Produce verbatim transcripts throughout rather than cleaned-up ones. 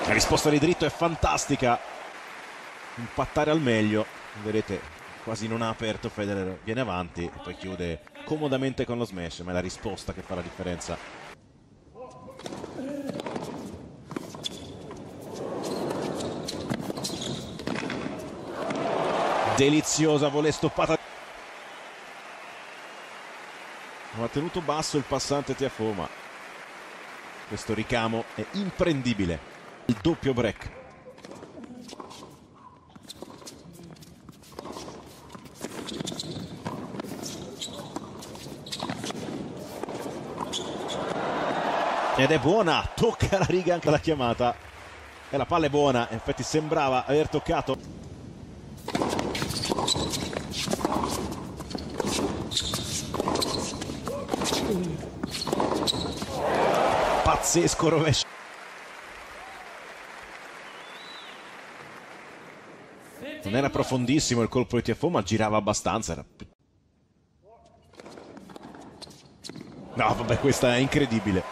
La risposta di dritto è fantastica. Impattare al meglio. Vedete, quasi non ha aperto Federer, viene avanti e poi chiude comodamente con lo smash, ma è la risposta che fa la differenza. Deliziosa volley stoppata. Non ha tenuto basso il passante Tiafoe, ma questo ricamo è imprendibile. Il doppio break. Ed è buona, tocca la riga anche la chiamata. E la palla è buona, in effetti sembrava aver toccato. Pazzesco rovescio. Non era profondissimo il colpo di Tiafoe, ma girava abbastanza. Era... No, vabbè, questa è incredibile.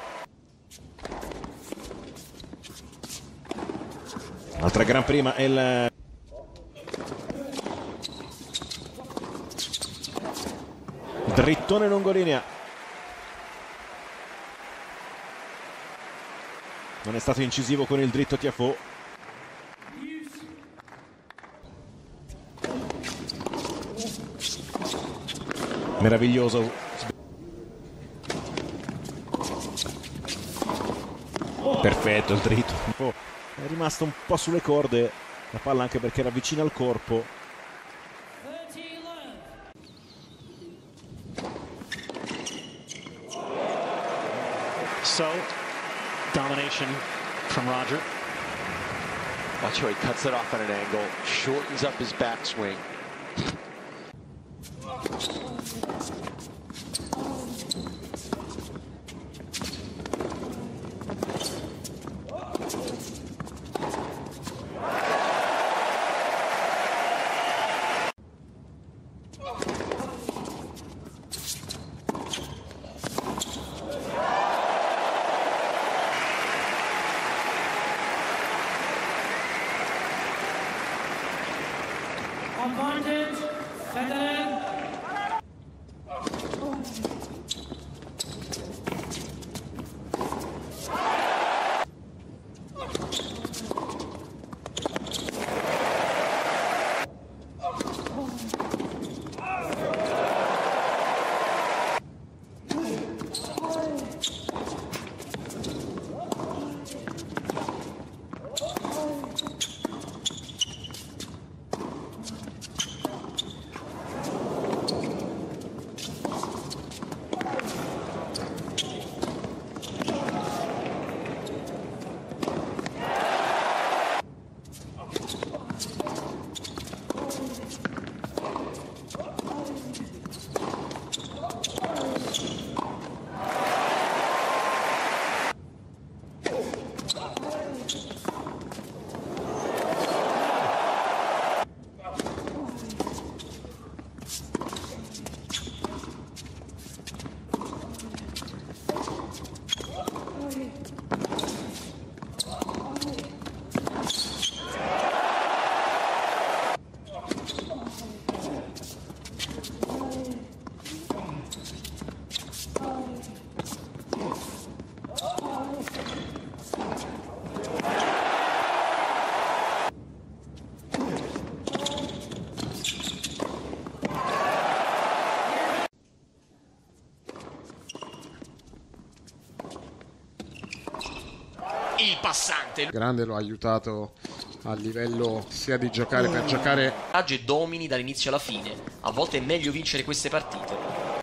Altra gran prima è il... drittone lungolinea. Non è stato incisivo con il dritto Tiafoe. Meraviglioso. Perfetto il dritto. È rimasto un po' sulle corde la palla, anche perché era vicina al corpo. So, domination from Roger. Watch how he cuts it off at an angle, shortens up his backswing. Advantage, Federer. Il passante grande lo ha aiutato a livello sia di giocare per giocare e domini dall'inizio alla fine. A volte è meglio vincere queste partite.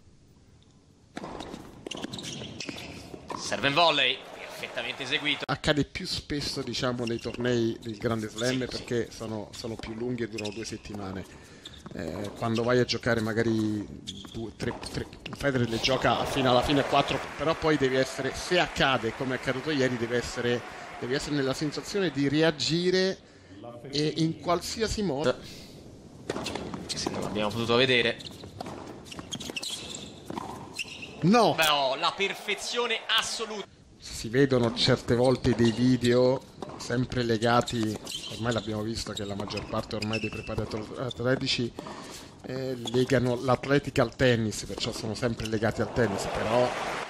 Serve in volley, perfettamente eseguito. Accade più spesso, diciamo, nei tornei del Grande Slam, sì, perché sì. Sono, sono più lunghi e durano due settimane. Eh, quando vai a giocare magari due, tre, tre, Federer le gioca fino alla fine quattro, però poi devi essere, se accade come è accaduto ieri, devi essere, devi essere nella sensazione di reagire e in qualsiasi modo. Se non l'abbiamo potuto vedere. No! Beh, oh, la perfezione assoluta. si vedono certe volte dei video sempre legati, ormai l'abbiamo visto che la maggior parte ormai dei preparatori atletici eh, legano l'atletica al tennis, perciò sono sempre legati al tennis, però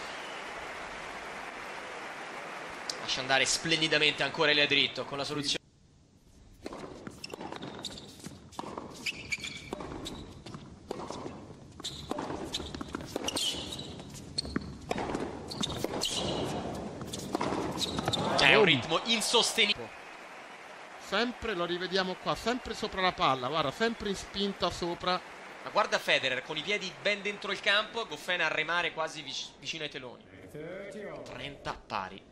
lascia andare splendidamente ancora Elia dritto con la soluzione. È un ritmo insostenibile. Sempre lo rivediamo qua, sempre sopra la palla, guarda, sempre in spinta sopra. Ma guarda Federer con i piedi ben dentro il campo, Goffin a remare quasi vic vicino ai teloni. trenta pari.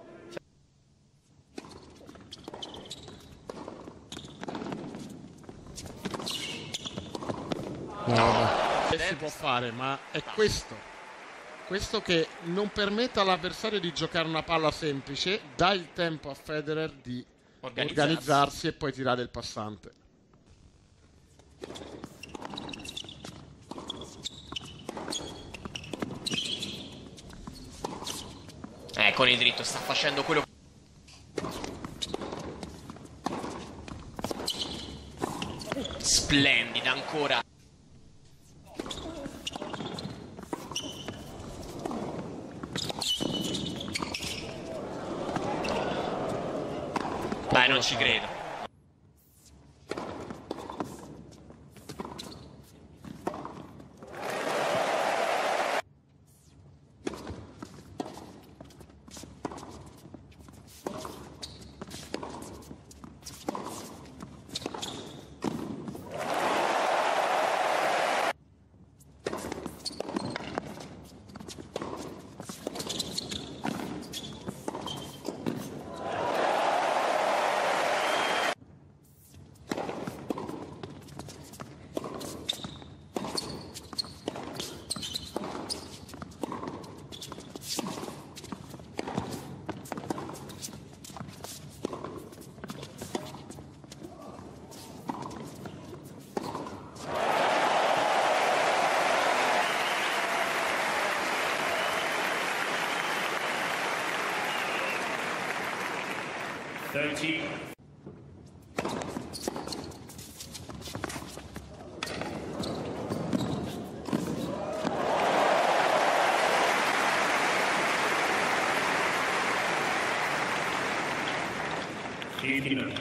No, vabbè, che si può fare, ma è questo. Questo che non permette all'avversario di giocare una palla semplice, dà il tempo a Federer di Organizzarsi, organizzarsi e poi tirare il passante. Eh, con il dritto sta facendo quello. Splendida ancora. Dai, non ci credo. thirty. eighty-nine.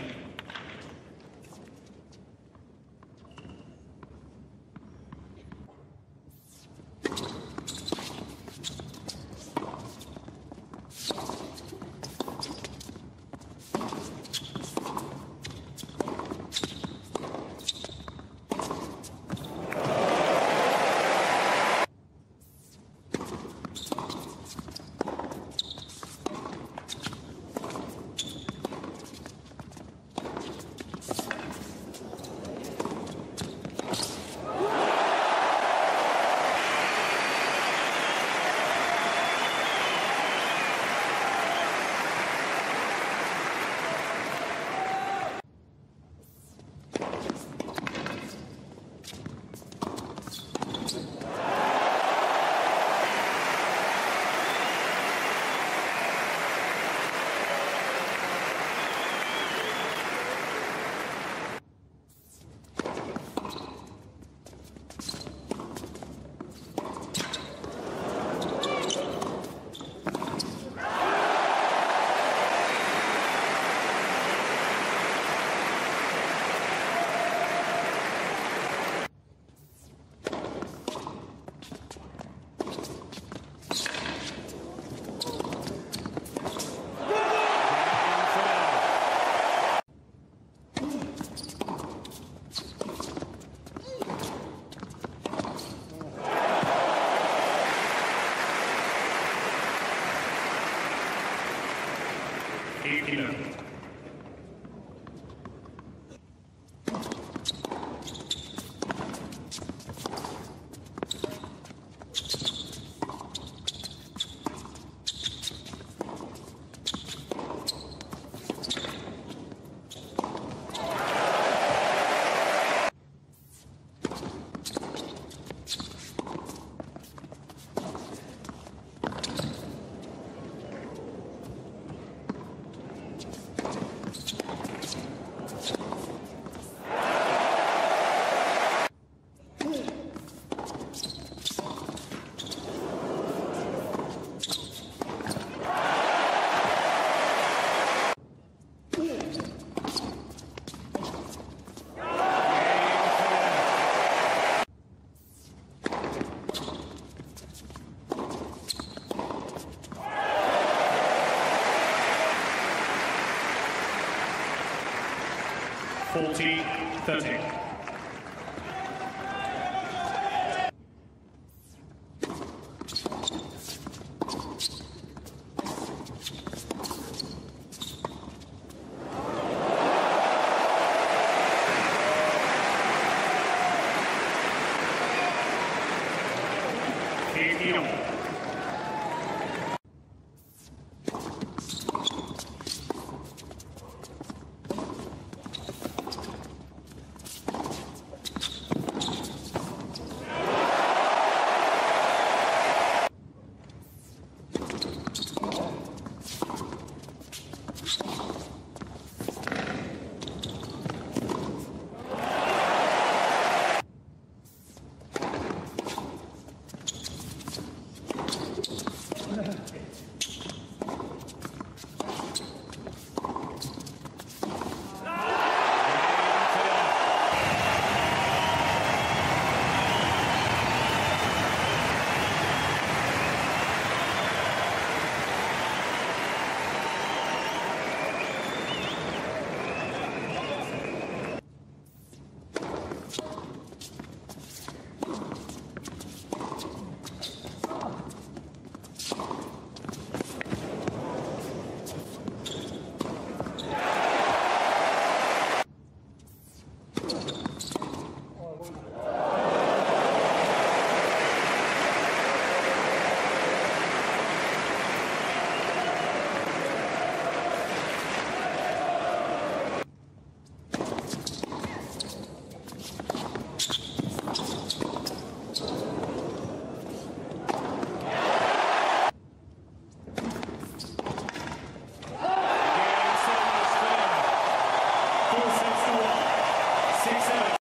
eighty-nine. forty thirty.